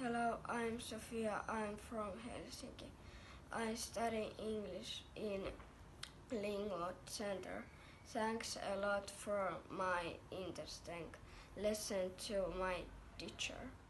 Hello, I'm Sofia. I'm from Helsinki. I study English in Lingo Center. Thanks a lot for my interesting lesson to my teacher.